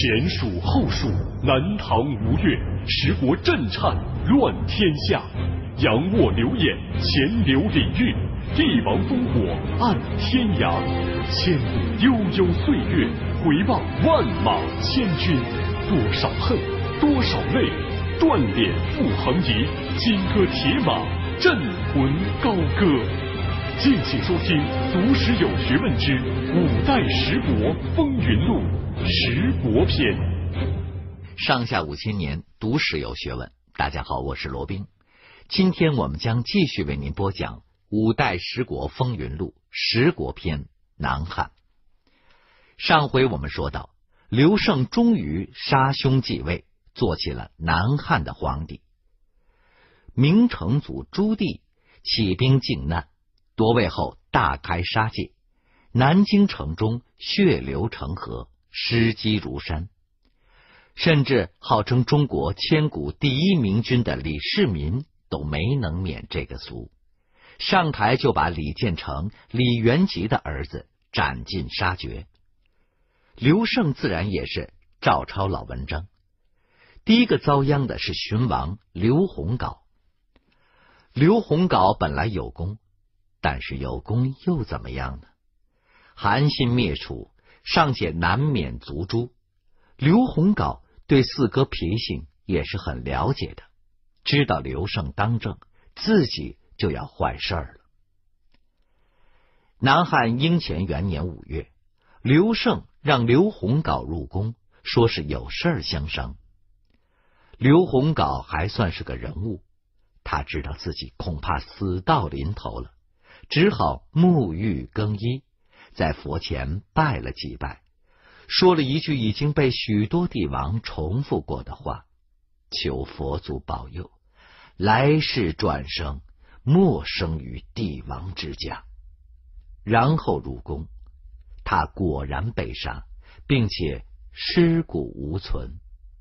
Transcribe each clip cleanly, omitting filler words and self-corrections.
前蜀后蜀，南唐吴越，十国震颤，乱天下。仰卧流偃，潜流领域，帝王烽火暗天涯。千古悠悠岁月，回望万马千军。多少恨，多少泪，断点复横移，金戈铁马，镇魂高歌。敬请收听《读史有学问之五代十国风云录》十国篇。 上下5000年，读史有学问。大家好，我是罗宾。今天我们将继续为您播讲《五代十国风云录》十国篇南汉。上回我们说到，刘胜终于杀兄继位，做起了南汉的皇帝。明成祖朱棣起兵靖难，夺位后大开杀戒，南京城中血流成河，尸积如山。甚至号称中国千古第一明君的李世民都没能免这个俗，上台就把李建成、李元吉的儿子斩尽杀绝。刘胜自然也是照抄老文章。第一个遭殃的是荀王刘宏镐。刘宏镐本来有功，但是有功又怎么样呢？韩信灭楚，尚且难免族诛。刘宏镐对四哥脾性也是很了解的，知道刘胜当政，自己就要坏事了。南汉英乾元年5月，刘胜让刘宏镐入宫，说是有事相商。刘宏镐还算是个人物，他知道自己恐怕死到临头了，只好沐浴更衣，在佛前拜了几拜，说了一句已经被许多帝王重复过的话：求佛祖保佑，来世转生，莫生于帝王之家。然后入宫，他果然被杀，并且尸骨无存。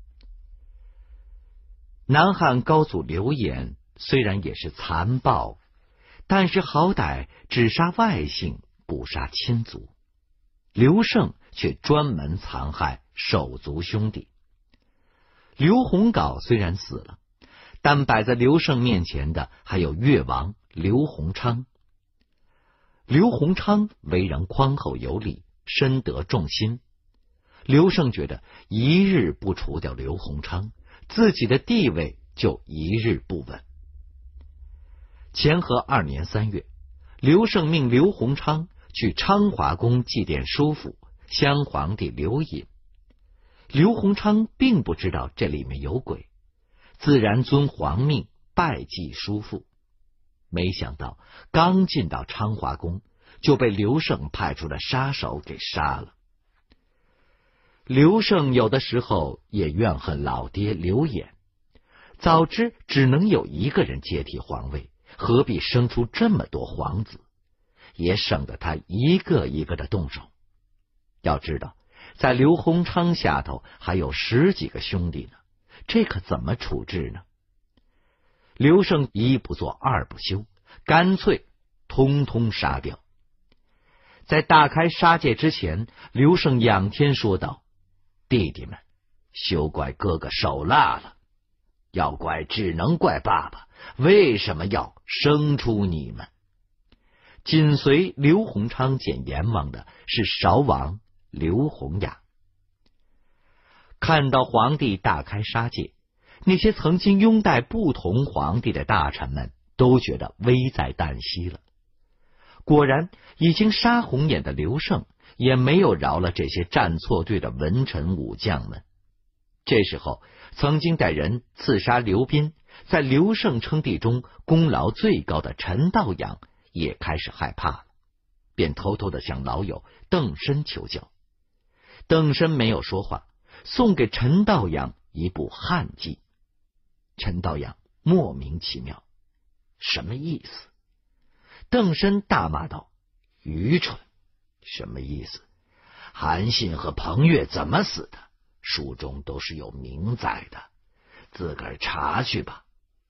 南汉高祖刘演虽然也是残暴，但是好歹只杀外姓，不杀亲族。刘胜却专门残害手足兄弟。刘宏镐虽然死了，但摆在刘胜面前的还有越王刘弘昌。刘弘昌为人宽厚有礼，深得众心。刘胜觉得一日不除掉刘弘昌，自己的地位就一日不稳。乾和2年3月，刘胜命刘弘昌去昌华宫祭奠叔父襄皇帝刘隐。刘弘昌并不知道这里面有鬼，自然遵皇命拜祭叔父。没想到刚进到昌华宫，就被刘胜派出的杀手给杀了。刘胜有的时候也怨恨老爹刘演，早知只能有一个人接替皇位，何必生出这么多皇子，也省得他一个一个的动手。要知道，在刘弘昌下头还有10几个兄弟呢，这可怎么处置呢？刘胜一不做二不休，干脆通通杀掉。在大开杀戒之前，刘胜仰天说道：弟弟们，休怪哥哥手辣了，要怪只能怪爸爸，为什么要生出你们？紧随刘弘昌见阎王的是韶王刘弘雅。看到皇帝大开杀戒，那些曾经拥戴不同皇帝的大臣们都觉得危在旦夕了。果然，已经杀红眼的刘胜也没有饶了这些站错队的文臣武将们。这时候，曾经带人刺杀刘斌，在刘胜称帝中功劳最高的陈道养也开始害怕了，便偷偷的向老友邓参求教。邓参没有说话，送给陈道养一部汉记。陈道养莫名其妙，什么意思？邓参大骂道：愚蠢！什么意思？韩信和彭越怎么死的？书中都是有明载的，自个儿查去吧。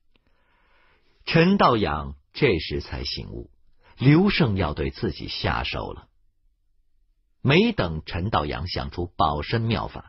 陈道养这时才醒悟，刘胜要对自己下手了。没等陈道养想出保身妙法，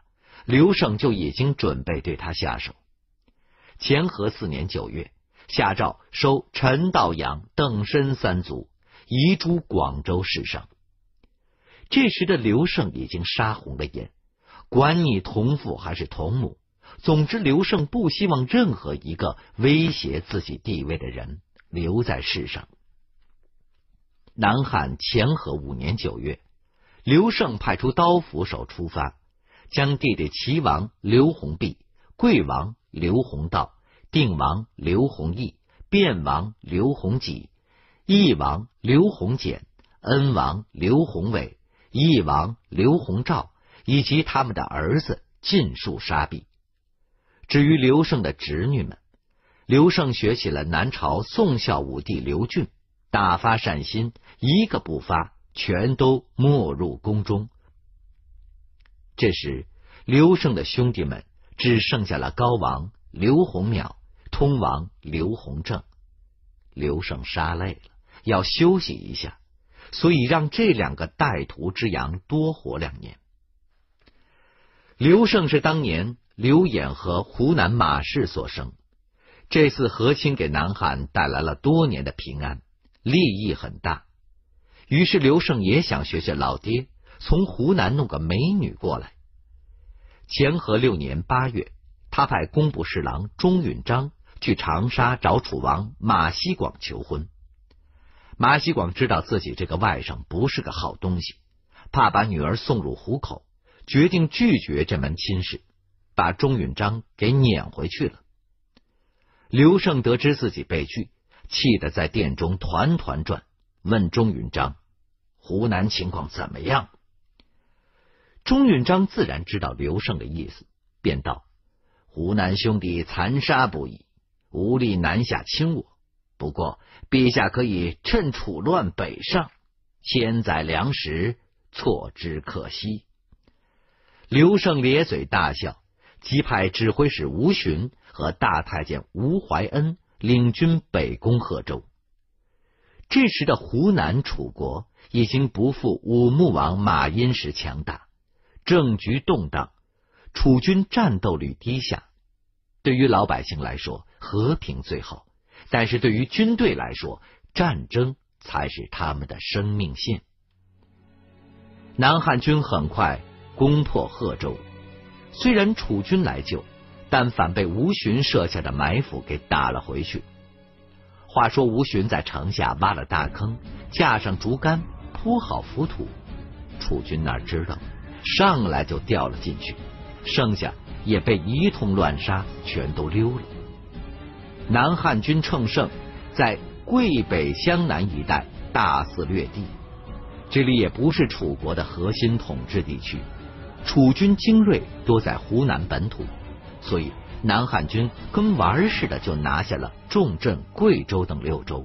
刘胜就已经准备对他下手。乾和4年9月，下诏收陈道阳、邓申3族，移诸广州市上。这时的刘胜已经杀红了眼，管你同父还是同母，总之刘胜不希望任何一个威胁自己地位的人留在世上。南汉乾和5年9月，刘胜派出刀斧手出发，将弟弟齐王刘弘弼、贵王刘弘道、定王刘弘义、卞王刘弘己、义王刘弘简、恩王刘弘伟、义王刘弘照以及他们的儿子尽数杀毙。至于刘胜的侄女们，刘胜学起了南朝宋孝武帝刘俊，大发善心，一个不发，全都没入宫中。这时刘胜的兄弟们只剩下了高王刘弘邈、通王刘弘正。刘胜杀累了，要休息一下，所以让这2个带徒之羊多活2年。刘胜是当年刘演和湖南马氏所生，这次和亲给南汉带来了多年的平安，利益很大。于是刘胜也想学学老爹，从湖南弄个美女过来。乾和6年8月，他派工部侍郎钟允章去长沙找楚王马希广求婚。马希广知道自己这个外甥不是个好东西，怕把女儿送入虎口，决定拒绝这门亲事，把钟允章给撵回去了。刘胜得知自己被拒，气得在殿中团团转，问钟允章湖南情况怎么样。钟允章自然知道刘胜的意思，便道：湖南兄弟残杀不已，无力南下侵我，不过陛下可以趁楚乱北上，千载粮食，错之可惜。刘胜咧嘴大笑，即派指挥使吴询和大太监吴怀恩领军北攻贺州。这时的湖南楚国已经不复武穆王马殷时强大，政局动荡，楚军战斗率低下。对于老百姓来说，和平最好，但是对于军队来说，战争才是他们的生命线。南汉军很快攻破贺州，虽然楚军来救，但反被吴询设下的埋伏给打了回去。话说吴询在城下挖了大坑，架上竹竿，铺好浮土，楚军哪知道，上来就掉了进去，剩下也被一通乱杀，全都溜了。南汉军乘胜在桂北湘南一带大肆掠地，这里也不是楚国的核心统治地区，楚军精锐多在湖南本土，所以南汉军跟玩似的就拿下了重镇贵州等6州，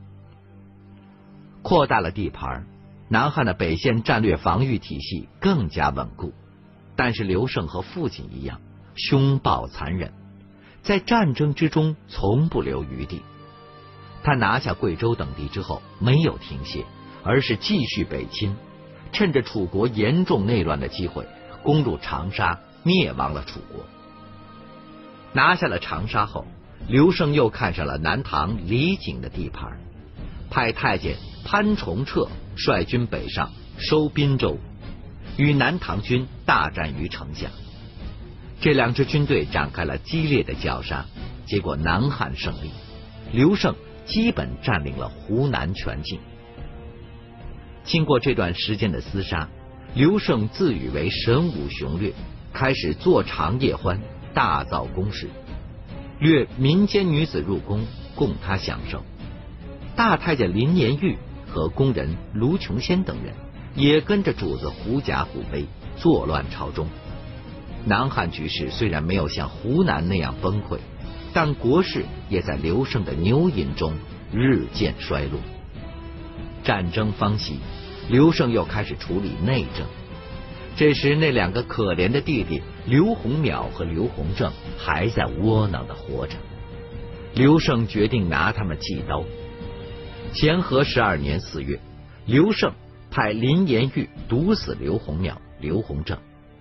扩大了地盘，南汉的北线战略防御体系更加稳固。但是刘胜和父亲一样，凶暴残忍，在战争之中从不留余地。他拿下贵州等地之后，没有停歇，而是继续北侵，趁着楚国严重内乱的机会，攻入长沙，灭亡了楚国。拿下了长沙后，刘胜又看上了南唐李景的地盘，派太监潘崇彻率军北上，收滨州，与南唐军大战于城下。这2支军队展开了激烈的绞杀，结果南汉胜利，刘胜基本占领了湖南全境。经过这段时间的厮杀，刘胜自诩为神武雄略，开始坐长夜欢，大造宫室，掠民间女子入宫供他享受。大太监林延玉和宫人卢琼仙等人也跟着主子狐假虎威，作乱朝中。南汉局势虽然没有像湖南那样崩溃，但国势也在刘胜的牛饮中日渐衰落。战争方息，刘胜又开始处理内政。这时那2个可怜的弟弟刘弘邈和刘弘正还在窝囊的活着，刘胜决定拿他们祭刀。乾和12年4月，刘胜派林延玉毒死刘弘邈、刘弘正。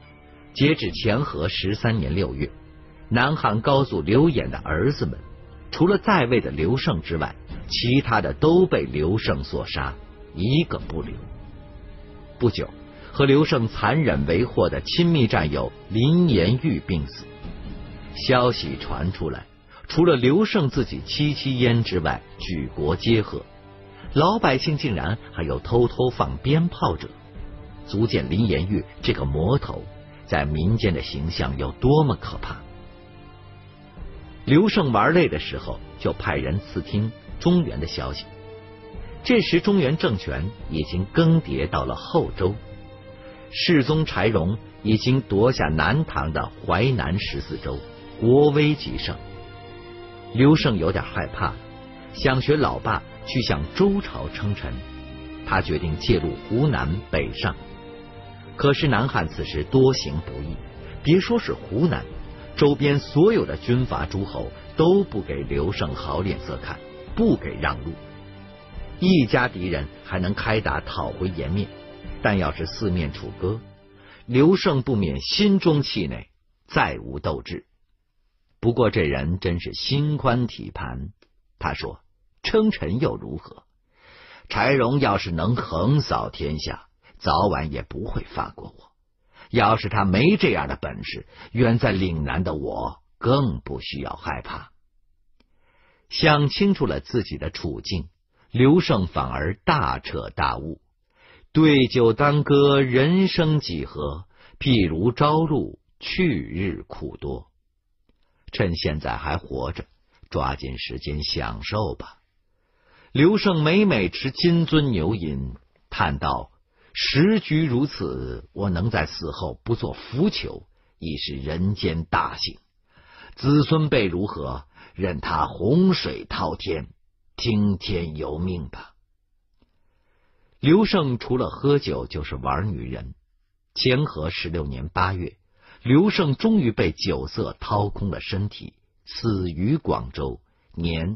截至乾和13年6月，南汉高祖刘演的儿子们，除了在位的刘胜之外，其他的都被刘胜所杀，一个不留。不久，和刘胜残忍为祸的亲密战友林延玉病死。消息传出来，除了刘胜自己戚戚焉之外，举国皆贺。老百姓竟然还有偷偷放鞭炮者，足见林延玉这个魔头在民间的形象有多么可怕。刘胜玩累的时候，就派人刺听中原的消息。这时中原政权已经更迭到了后周，世宗柴荣已经夺下南唐的淮南14州，国威极盛。刘胜有点害怕，想学老爸去向周朝称臣，他决定借路湖南北上。可是南汉此时多行不义，别说是湖南，周边所有的军阀诸侯都不给刘胜好脸色看，不给让路。一家敌人还能开打讨回颜面，但要是四面楚歌，刘胜不免心中气馁，再无斗志。不过这人真是心宽体盘，他说：称臣又如何？柴荣要是能横扫天下，早晚也不会放过我。要是他没这样的本事，远在岭南的我更不需要害怕。想清楚了自己的处境，刘胜反而大彻大悟。对酒当歌，人生几何？譬如朝露，去日苦多。趁现在还活着，抓紧时间享受吧。刘胜每每持金樽牛饮，叹道：时局如此，我能在死后不做腐朽，已是人间大幸。子孙辈如何，任他洪水滔天，听天由命吧。刘胜除了喝酒就是玩女人。乾和16年8月，刘胜终于被酒色掏空了身体，死于广州，年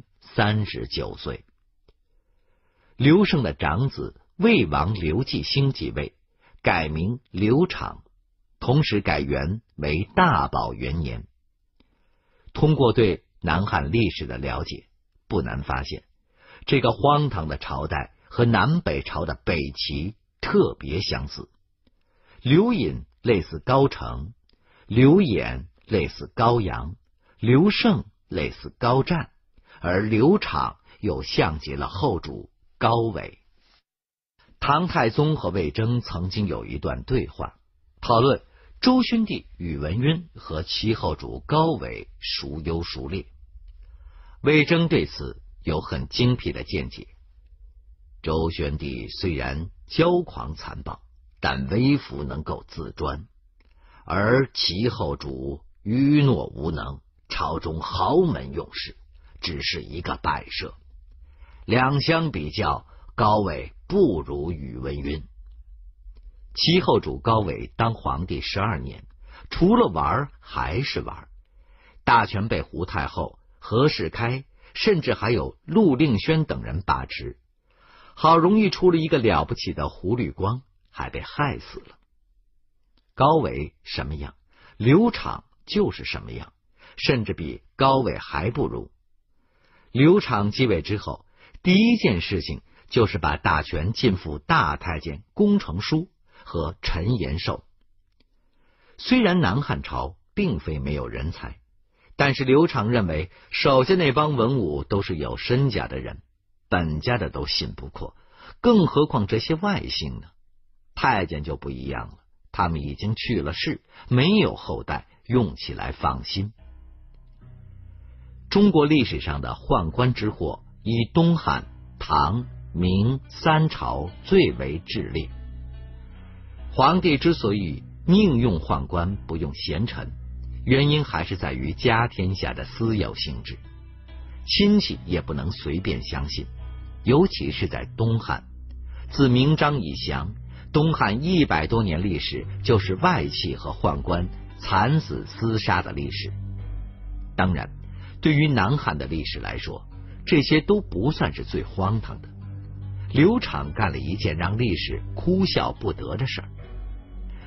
39岁。刘胜的长子魏王刘季兴继位，改名刘昶，同时改元为大宝元年。通过对南汉历史的了解，不难发现，这个荒唐的朝代和南北朝的北齐特别相似。刘隐类似高澄，刘演类似高阳，刘胜类似高湛，而刘昶又像极了后主高纬。唐太宗和魏征曾经有一段对话，讨论周宣帝宇文赟和齐后主高纬孰优孰劣。魏征对此有很精辟的见解。周宣帝虽然骄狂残暴，但微服能够自专，而齐后主愚懦无能，朝中豪门用事，只是一个摆设。两相比较，高纬不如宇文赟。齐后主高纬当皇帝12年，除了玩还是玩，大权被胡太后、何世开，甚至还有陆令轩等人把持。好容易出了一个了不起的胡律光，还被害死了。高纬什么样，刘昶就是什么样，甚至比高纬还不如。刘昶继位之后，第一件事情就是把大权尽付大太监龚承书和陈延寿。虽然南汉朝并非没有人才，但是刘昶认为手下那帮文武都是有身家的人，本家的都信不过，更何况这些外姓呢？太监就不一样了，他们已经去了世，没有后代，用起来放心。中国历史上的宦官之祸，以东汉、唐、明三朝最为炽烈。皇帝之所以宁用宦官不用贤臣，原因还是在于家天下的私有性质，亲戚也不能随便相信。尤其是在东汉，自明章以降，东汉100多年历史就是外戚和宦官惨死厮杀的历史。当然，对于南汉的历史来说，这些都不算是最荒唐的。刘昶干了一件让历史哭笑不得的事儿。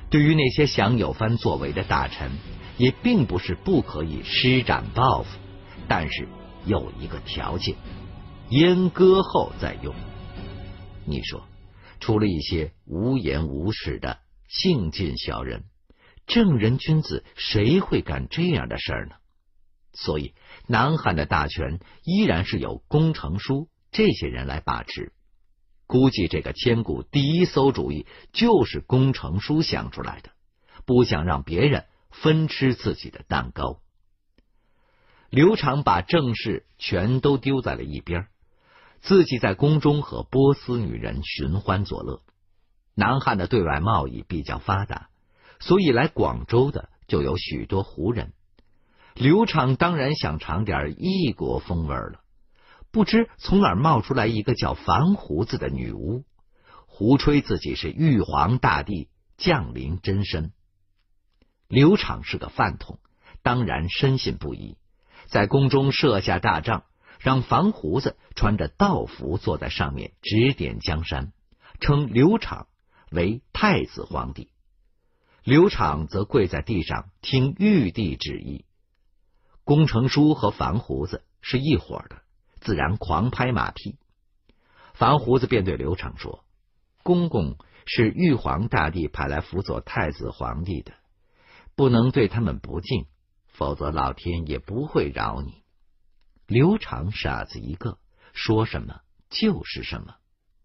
对于那些想有番作为的大臣，也并不是不可以施展报复，但是有一个条件，阉割后再用。你说，除了一些无言无耻的性尽小人，正人君子谁会干这样的事儿呢？所以南汉的大权依然是由工程书这些人来把持。估计这个千古第一馊主意就是工程书想出来的，不想让别人分吃自己的蛋糕。刘长把政事全都丢在了一边，自己在宫中和波斯女人寻欢作乐。南汉的对外贸易比较发达，所以来广州的就有许多胡人。刘长当然想尝点异国风味了，不知从哪儿冒出来一个叫樊胡子的女巫，胡吹自己是玉皇大帝降临真身。刘长是个饭桶，当然深信不疑，在宫中设下大帐，让樊胡子穿着道服坐在上面指点江山，称刘长为太子皇帝。刘长则跪在地上听玉帝旨意。工程书和樊胡子是一伙的，自然狂拍马屁。樊胡子便对刘长说：“公公是玉皇大帝派来辅佐太子皇帝的，不能对他们不敬，否则老天也不会饶你。”刘长傻子一个，说什么就是什么。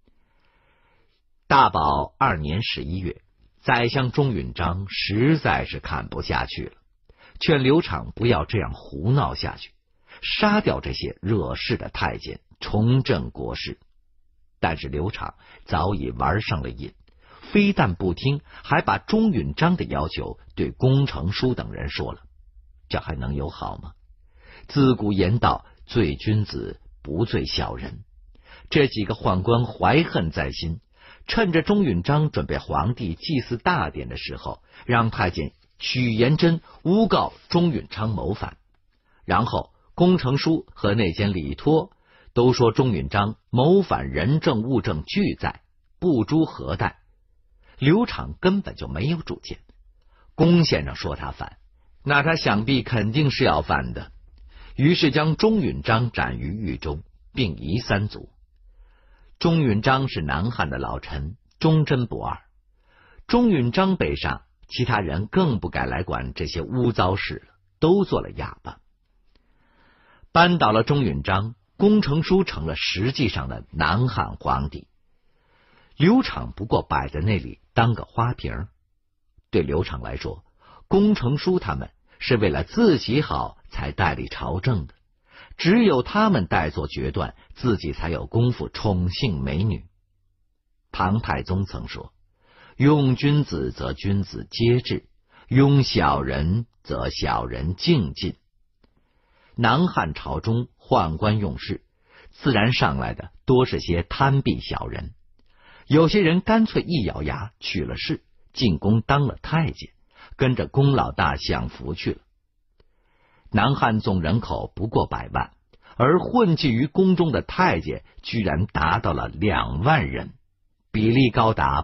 大宝2年11月，宰相钟允章实在是看不下去了，劝刘长不要这样胡闹下去，杀掉这些惹事的太监，重振国事。但是刘长早已玩上了瘾，非但不听，还把钟允章的要求对工程书等人说了。这还能有好吗？自古言道，罪君子不罪小人。这几个宦官怀恨在心，趁着钟允章准备皇帝祭祀大典的时候，让太监许延真诬告钟允章谋反，然后工程书和内监李托都说钟允章谋反人证物证俱在，不诛何待。刘长根本就没有主见，龚先生说他反，那他想必肯定是要反的，于是将钟允章斩于狱中，并夷3族。钟允章是南汉的老臣，忠贞不二。钟允章北上，其他人更不敢来管这些污糟事了，都做了哑巴。扳倒了钟允章，工程书成了实际上的南汉皇帝。刘长不过摆在那里当个花瓶。对刘长来说，工程书他们是为了自己好才代理朝政的，只有他们代做决断，自己才有功夫宠幸美女。唐太宗曾说：“用君子则君子皆治，用小人则小人敬尽。”南汉朝中宦官用事，自然上来的多是些贪鄙小人，有些人干脆一咬牙取了仕，进宫当了太监，跟着宫老大享福去了。南汉总人口不过100万，而混迹于宫中的太监居然达到了2万人，比例高达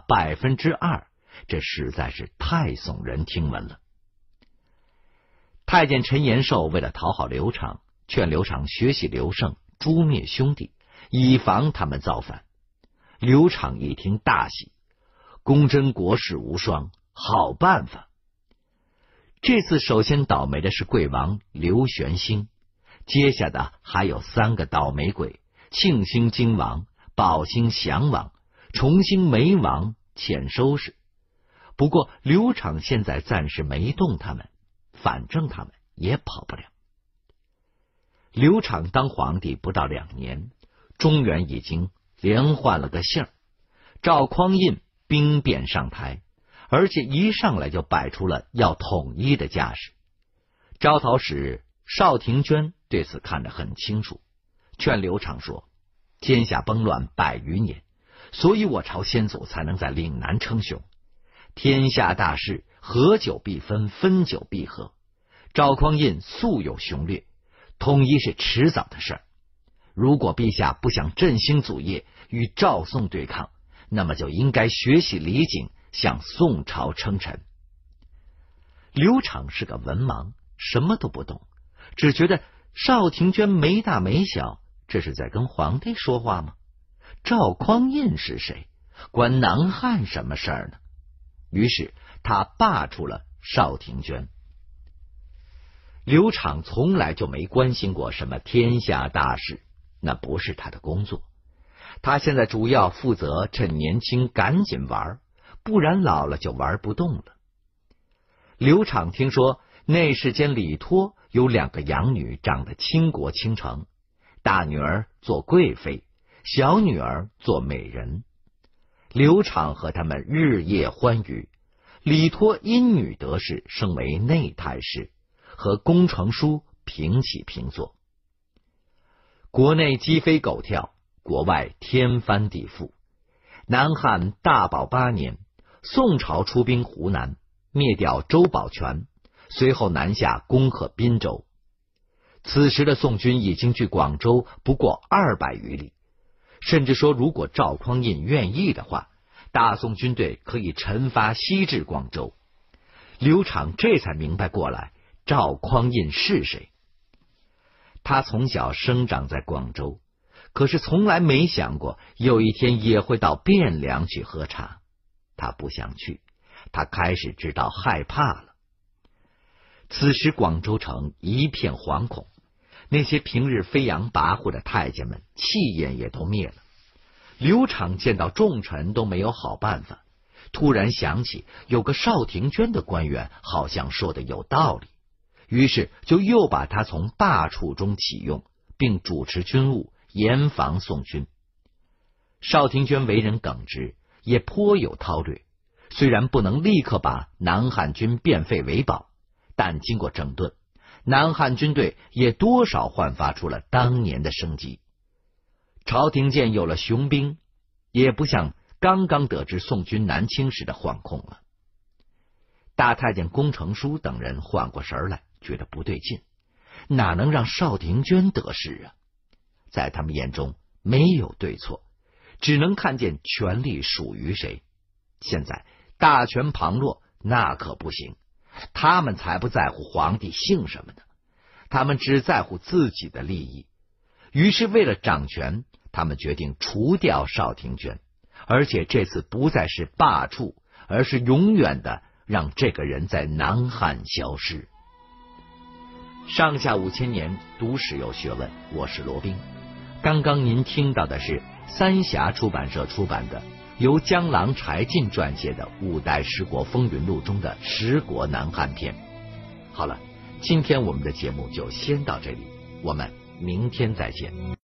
2%，这实在是太耸人听闻了。太监陈延寿为了讨好刘长，劝刘长学习刘胜，诛灭兄弟，以防他们造反。刘长一听大喜，公真国士无双，好办法。这次首先倒霉的是贵王刘玄兴，接下的还有3个倒霉鬼：庆兴金王、宝兴祥王、重兴梅王欠收拾。不过刘长现在暂时没动他们，反正他们也跑不了。刘长当皇帝不到2年，中原已经连换了个姓儿。赵匡胤兵变上台，而且一上来就摆出了要统一的架势。招讨使邵廷娟对此看得很清楚，劝刘长说：“天下崩乱100余年，所以我朝先祖才能在岭南称雄。天下大势，合久必分，分久必合。赵匡胤素有雄略，统一是迟早的事儿。如果陛下不想振兴祖业，与赵宋对抗，那么就应该学习李景， 向宋朝称臣。刘昶是个文盲，什么都不懂，只觉得邵廷娟没大没小，这是在跟皇帝说话吗？赵匡胤是谁？关南汉什么事儿呢？于是他罢黜了邵廷娟。刘昶从来就没关心过什么天下大事，那不是他的工作。他现在主要负责趁年轻赶紧玩，不然老了就玩不动了。刘昶听说内侍监李托有2个养女长得倾国倾城，大女儿做贵妃，小女儿做美人。刘昶和他们日夜欢愉，李托因女得势，升为内太师，和龚承书平起平坐。国内鸡飞狗跳，国外天翻地覆。南汉大宝8年，宋朝出兵湖南，灭掉周保全，随后南下攻克滨州。此时的宋军已经距广州不过200余里，甚至说如果赵匡胤愿意的话，大宋军队可以陈发西至广州。刘昶这才明白过来，赵匡胤是谁。他从小生长在广州，可是从来没想过有一天也会到汴梁去喝茶。他不想去，他开始知道害怕了。此时广州城一片惶恐，那些平日飞扬跋扈的太监们气焰也都灭了。刘昶见到重臣都没有好办法，突然想起有个邵廷娟的官员好像说的有道理，于是就又把他从罢黜中启用，并主持军务，严防宋军。邵廷娟为人耿直，也颇有韬略，虽然不能立刻把南汉军变废为宝，但经过整顿，南汉军队也多少焕发出了当年的生机。朝廷见有了雄兵，也不像刚刚得知宋军南侵时的惶恐了。大太监龚承书等人缓过神来，觉得不对劲，哪能让邵廷娟得势啊？在他们眼中没有对错，只能看见权力属于谁。现在大权旁落，那可不行，他们才不在乎皇帝姓什么呢，他们只在乎自己的利益。于是为了掌权，他们决定除掉邵廷娟，而且这次不再是罢黜，而是永远的让这个人在南汉消失。上下5000年，读史有学问，我是罗宾。刚刚您听到的是三峡出版社出版的由江郎柴进撰写的《5代十国风云录》中的十国南汉篇。好了，今天我们的节目就先到这里，我们明天再见。